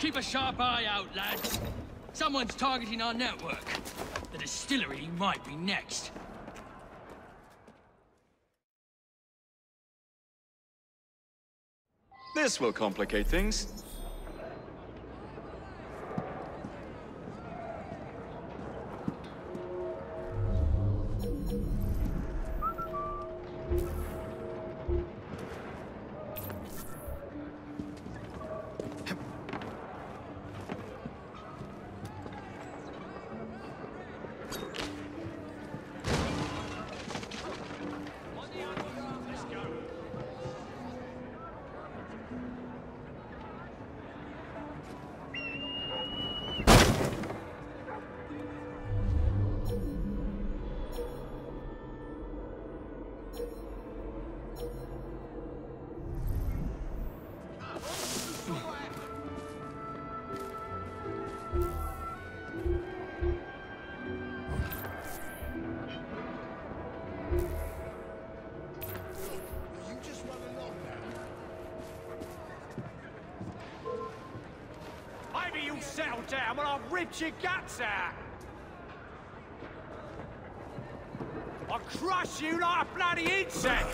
Keep a sharp eye out, lads. Someone's targeting our network. The distillery might be next. This will complicate things. Settle down when I've ripped your guts out! I'll crush you like a bloody insect!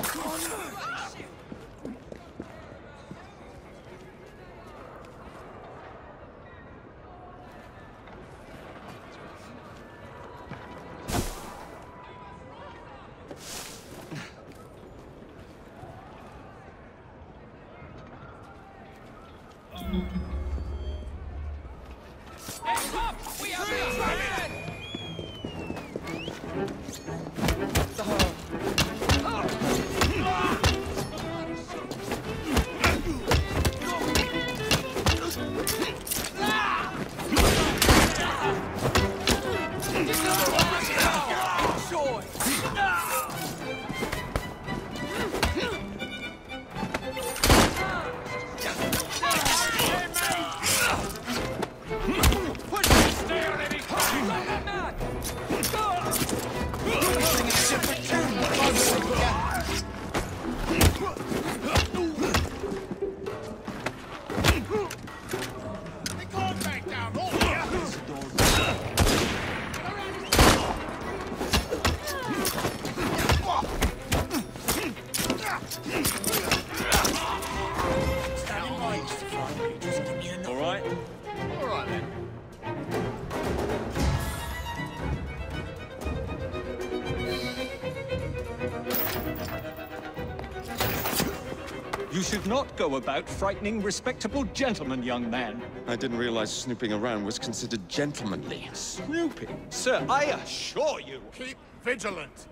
You should not go about frightening respectable gentlemen, young man. I didn't realize snooping around was considered gentlemanly. Snooping? Sir, I assure you... Keep vigilant!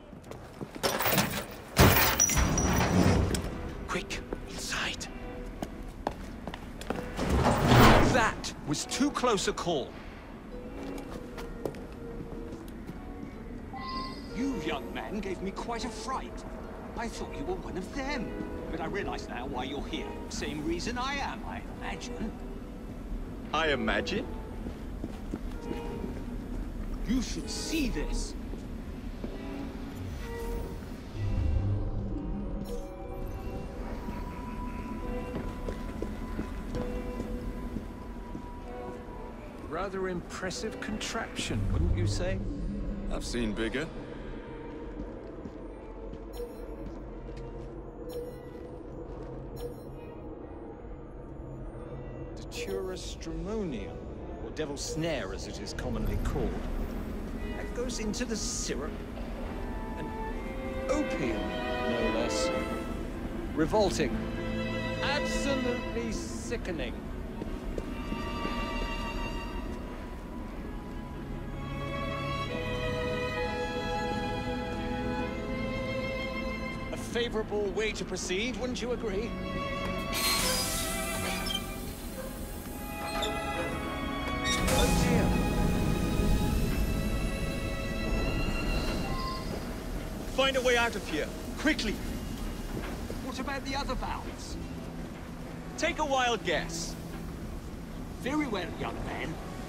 Quick, inside. That was too close a call. You, young man, gave me quite a fright. I thought you were one of them. But I realize now why you're here. Same reason I am, I imagine. I imagine? You should see this. Rather impressive contraption, wouldn't you say? I've seen bigger. Stramonium, or devil's snare as it is commonly called. That goes into the syrup. And opium, no less. Revolting. Absolutely sickening. A favorable way to proceed, wouldn't you agree? Find a way out of here, quickly! What about the other valves? Take a wild guess. Very well, young man.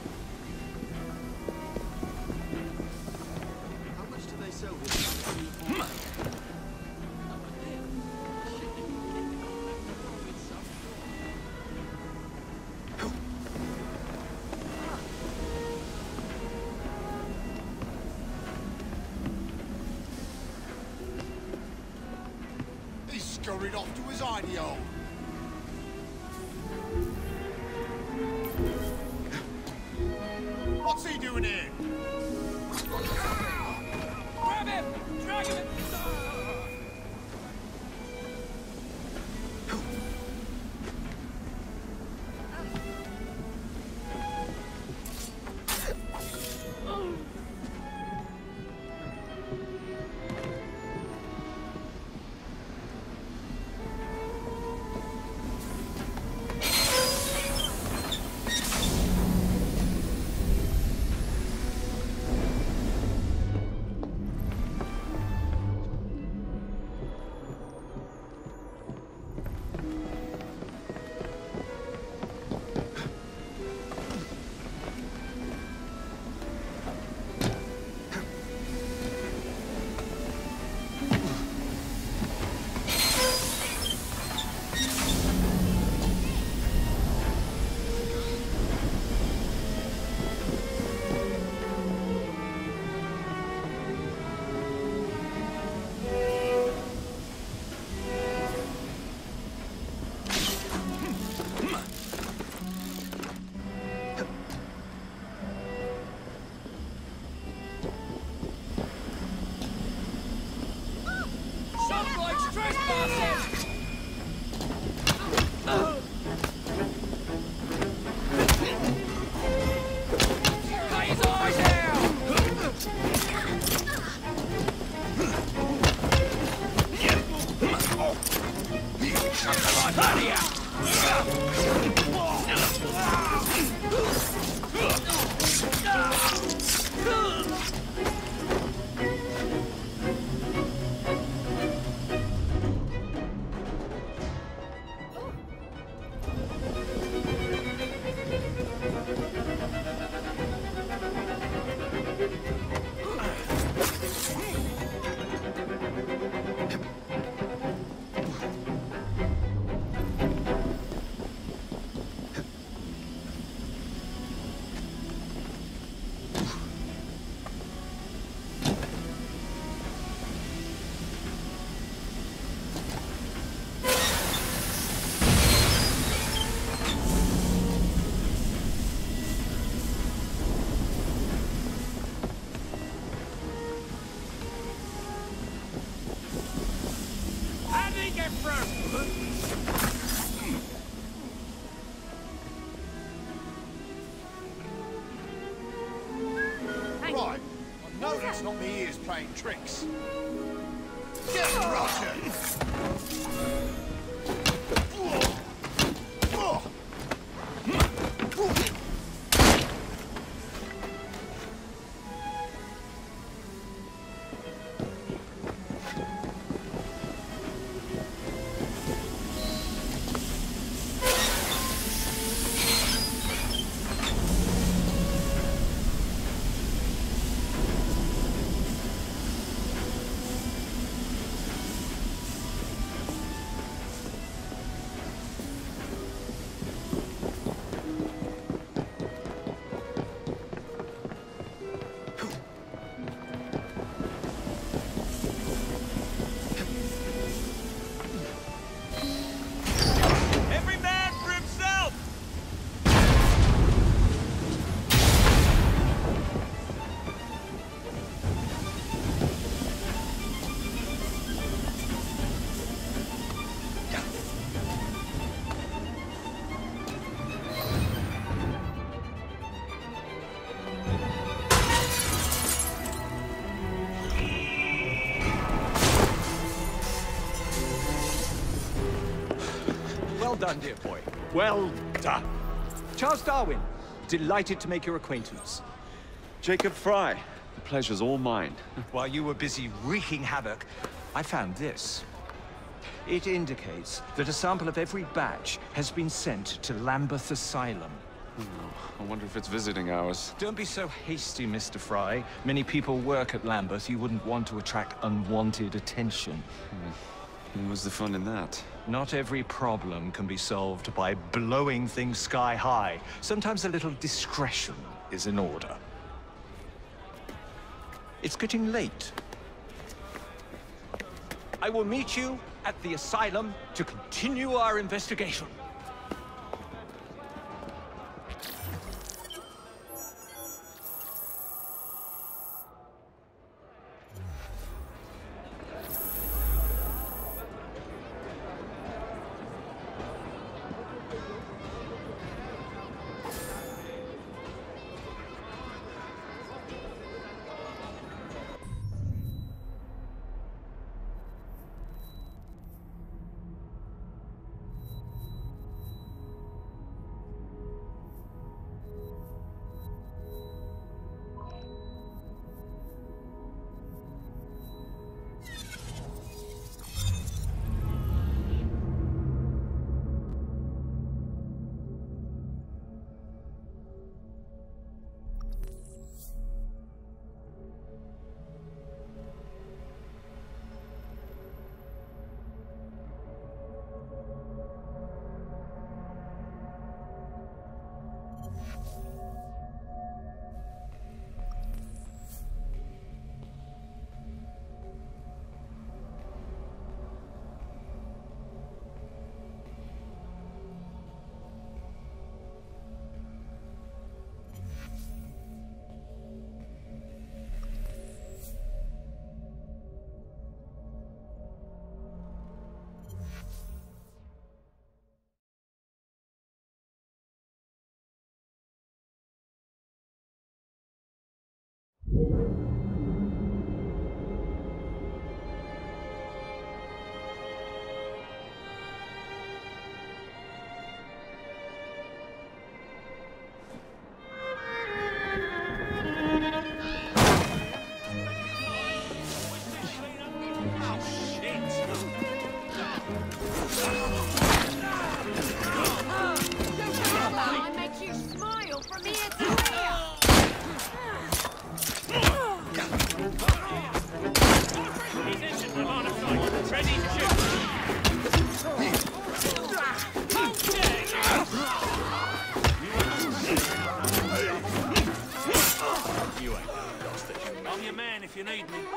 How much do they sell this? scurried off to his hidey hole. What's he doing here? Grab him! Drag him! Right. I know that's not me ears playing tricks. Get rotten! Well done, dear boy. Well done. Charles Darwin, delighted to make your acquaintance. Jacob Fry, the pleasure's all mine. While you were busy wreaking havoc, I found this. It indicates that a sample of every batch has been sent to Lambeth Asylum. I wonder if it's visiting hours. Don't be so hasty, Mr. Fry. Many people work at Lambeth. You wouldn't want to attract unwanted attention. And what's the fun in that? Not every problem can be solved by blowing things sky high. Sometimes a little discretion is in order. It's getting late. I will meet you at the asylum to continue our investigation. I'm your man if you need me.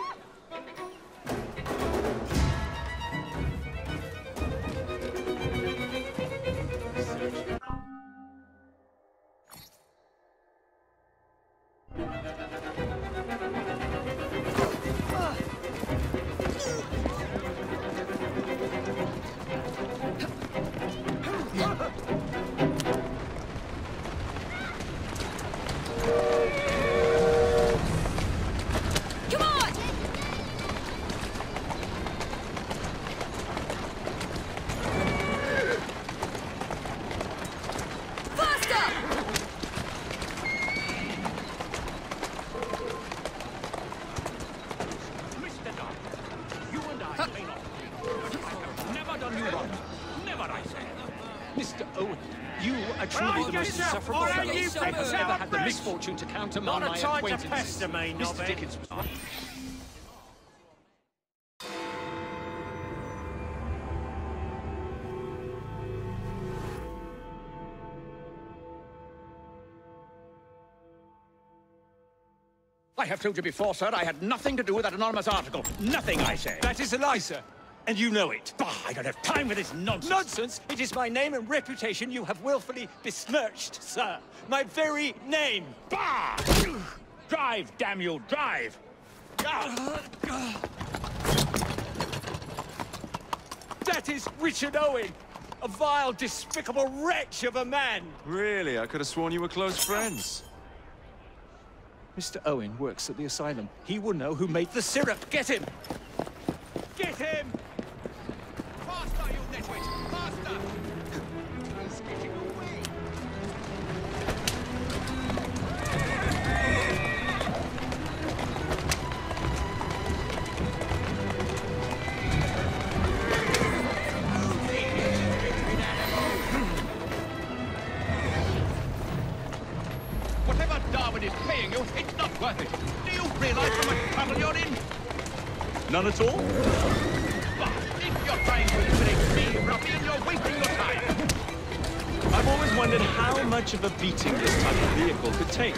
Mr. Owen, you are truly the most insufferable fellow I've ever had the misfortune to count among my acquaintances. Mr. Dickens was right. I have told you before, sir, I had nothing to do with that anonymous article. Nothing, I say. That is a lie, sir. And you know it. Bah, I don't have time for this nonsense. Nonsense? It is my name and reputation you have willfully besmirched, sir. My very name. Bah! Drive, damn you, drive! That is Richard Owen, a vile, despicable wretch of a man. Really? I could have sworn you were close friends. Mr. Owen works at the asylum. He will know who made the syrup. Get him! Get him! Faster, you nitwit! Faster! He's getting away! Whatever Darwin is paying you, it's not worth it. Do you realize how much trouble you're in? None at all? But if you're trying to intimidate me, ruffian, you're wasting your time. I've always wondered how much of a beating this type of vehicle could take.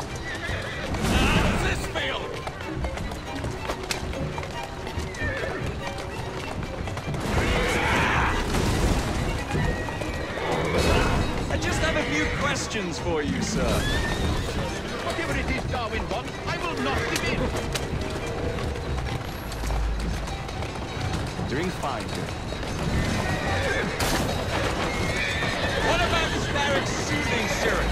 How's this feel? questions for you, sir. Whatever it is Darwin wants, I will not give in. Doing fine. What about this barracks soothing syrup?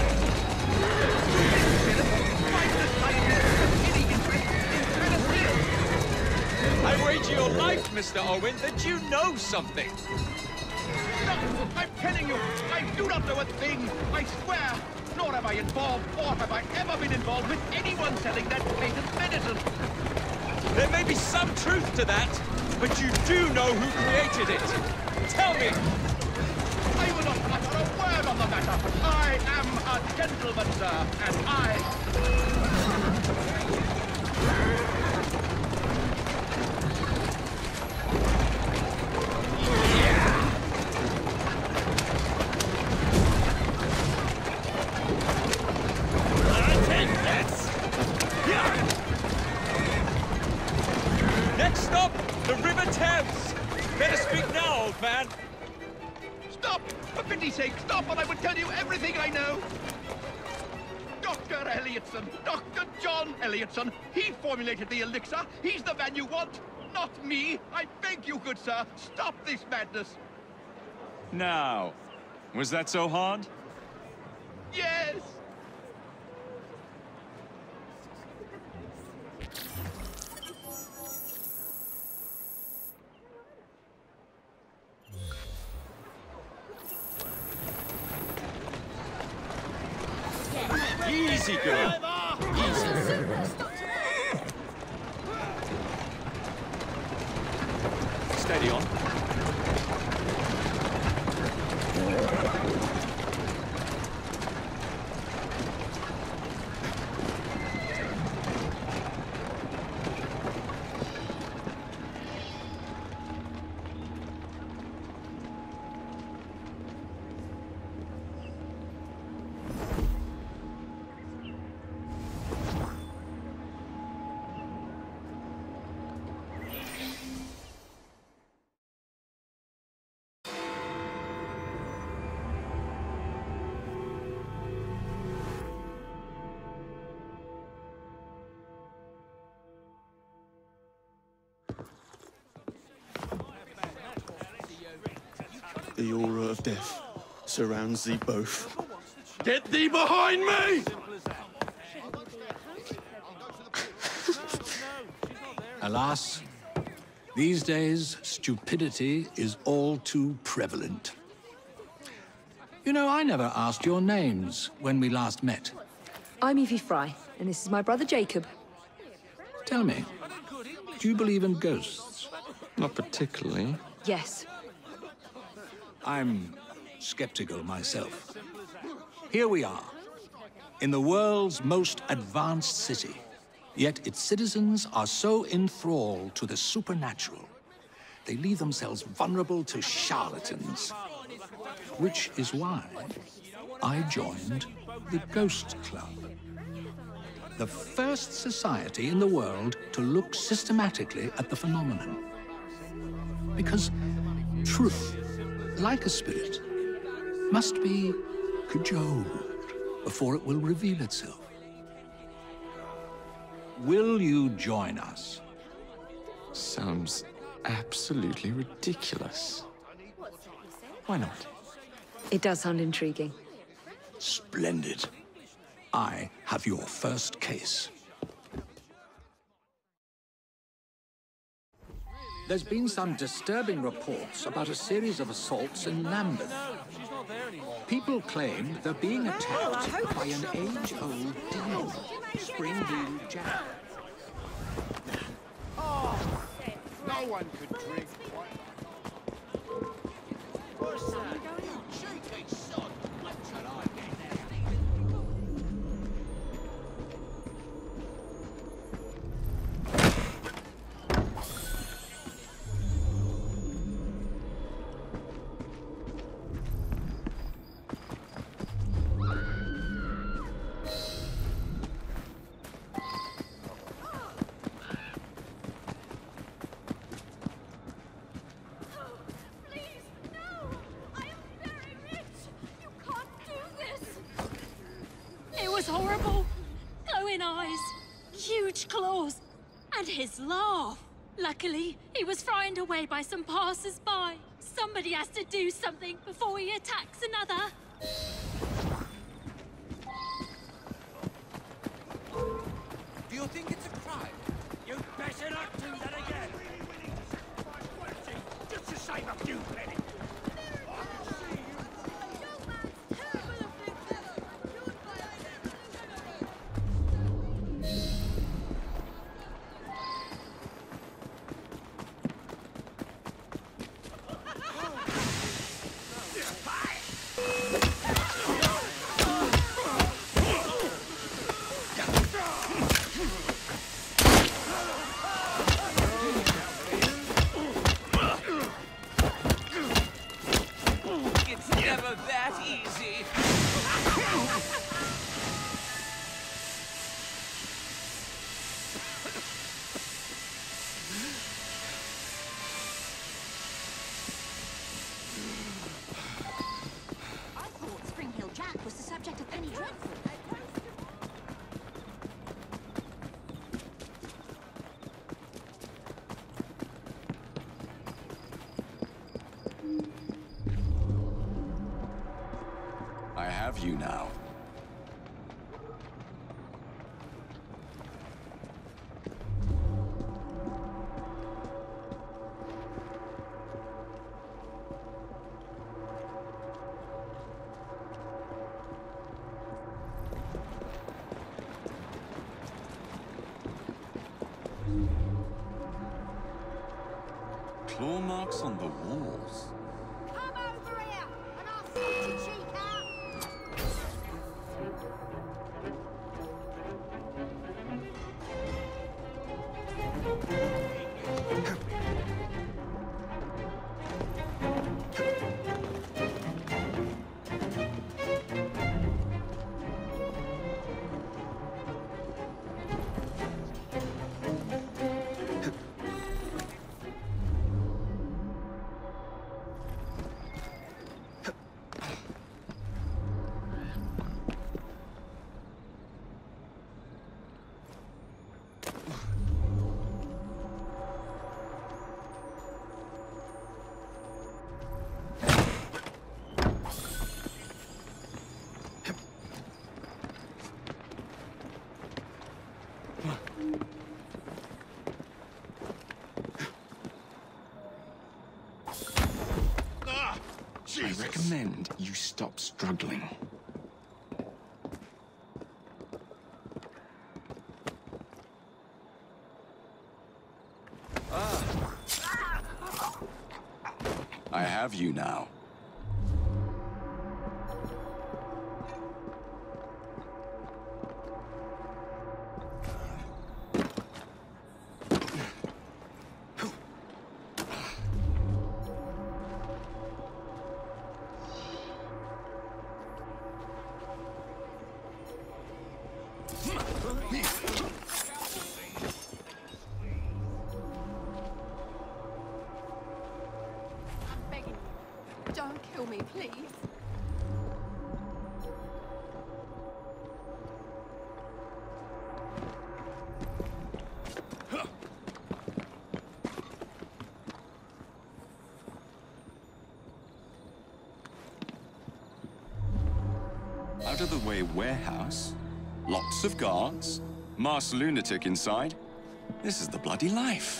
I wager your life, Mr. Owen, that you know something. No, I'm telling you, I do not know a thing. I swear, nor have I involved, or have I ever been involved with anyone selling that patent medicine. There may be some truth to that, but you do know who created it. Tell me. I will not utter a word on the matter. I am a gentleman, sir, and Next stop, the River Thames. Better speak now, old man. Stop! For pity's sake, stop, and I will tell you everything I know. Dr. Elliotson, Dr. John Elliotson, he formulated the elixir. He's the man you want, not me. I beg you, good sir, stop this madness. Now, was that so hard? Yes! Easy, girl. Steady on. The aura of death surrounds thee both. Get thee behind me! Alas, these days, stupidity is all too prevalent. You know, I never asked your names when we last met. I'm Evie Fry, and this is my brother Jacob. Tell me, do you believe in ghosts? Not particularly. Yes. I'm skeptical myself. Here we are, in the world's most advanced city. Yet its citizens are so enthralled to the supernatural, they leave themselves vulnerable to charlatans. Which is why I joined the Ghost Club. The first society in the world to look systematically at the phenomenon. Because truth, like a spirit, must be cajoled before it will reveal itself. Will you join us? Sounds absolutely ridiculous. Why not? It does sound intriguing. Splendid. I have your first case. There's been some disturbing reports about a series of assaults in Lambeth. People claim they're being attacked by an age-old demon, Spring-Heel Jack. No one could drink quite. And his laugh. Luckily, he was frightened away by some passers-by. Somebody has to do something before he attacks another. Do you think it's a crime? You better not do that again! Just to save a few pennies! It's never that easy. I thought Spring Hill Jack was the subject of Penny Dreadful. I have you now. Claw marks on the walls. Come over here, and I'll sort your cheek out. I recommend you stop struggling. I have you now. I'm begging you. Don't kill me, please. Out of the way warehouse, lots of guards, masked lunatic inside. This is the bloody life.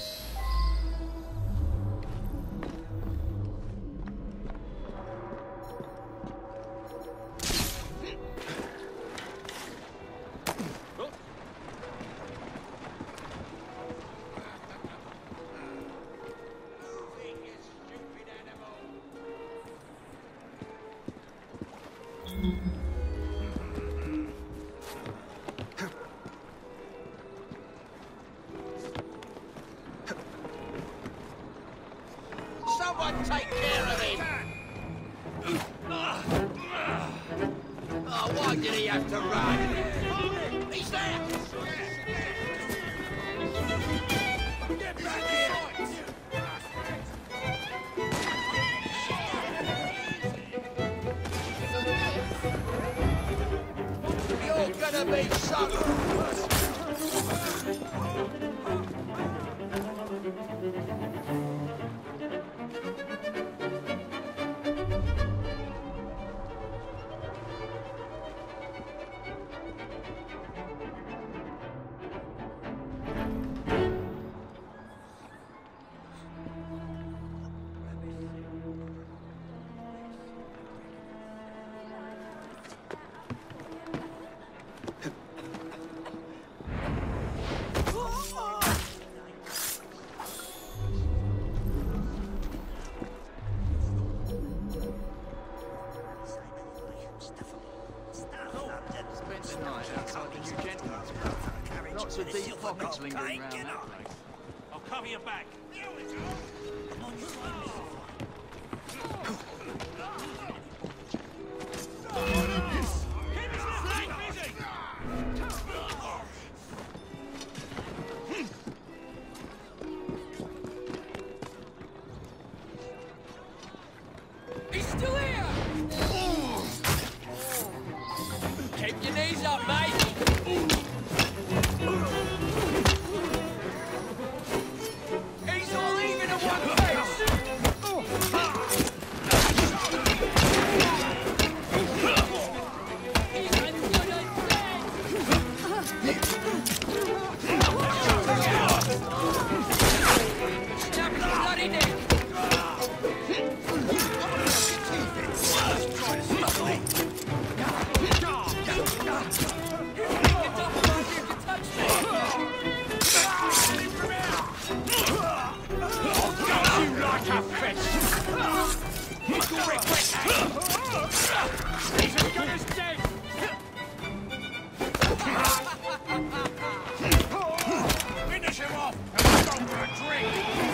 Someone take care of him! Oh, why did he have to run? He's there! Get back here! You're gonna be shot! Fox lingering around that place. I'll cover your back. I'm on your side, He's still here! Keep your knees up, mate! He's all even at one Snap the bloody neck! Finish him off and we'll go for a drink.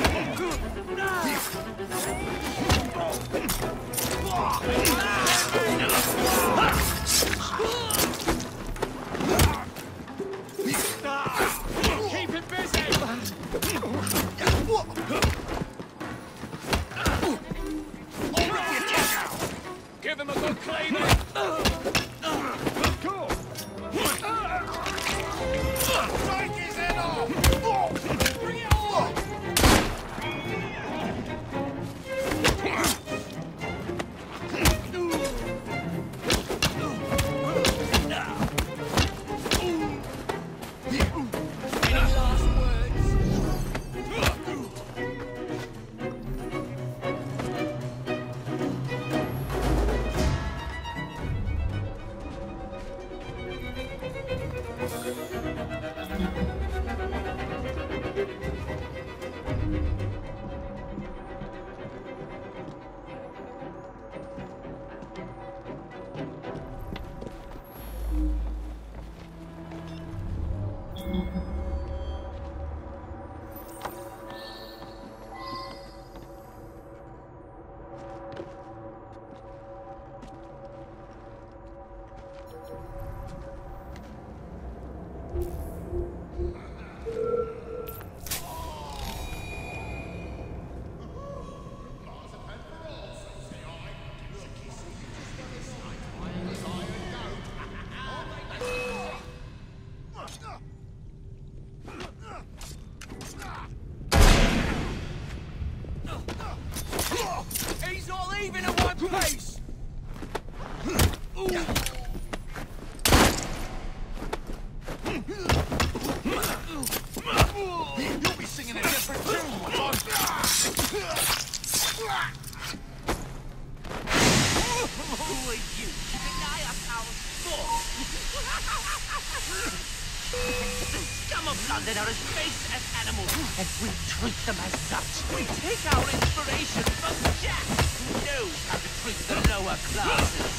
Keep it busy! Give him a good cleaning! Take his head off! Bring it on! Any last words? He's all even at one place! You'll be singing a different tune, Who are you to deny us our sport? The scum of London are as base as animals, and we treat them as such. We take our inspiration from Jack, who knows how to treat the lower classes.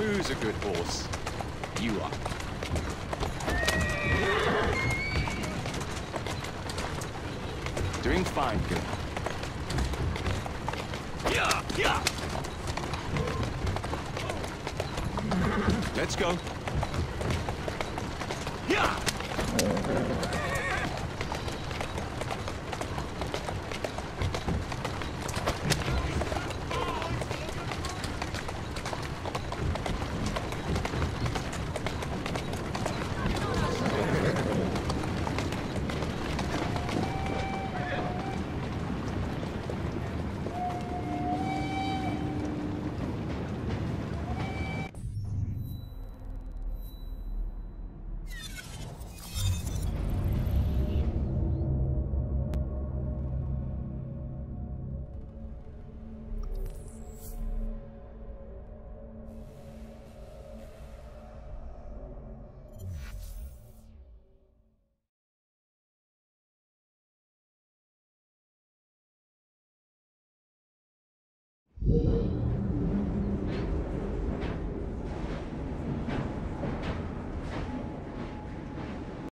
Who's a good horse? You are. Doing fine, girl. Yeah, yeah. Let's go. Yeah.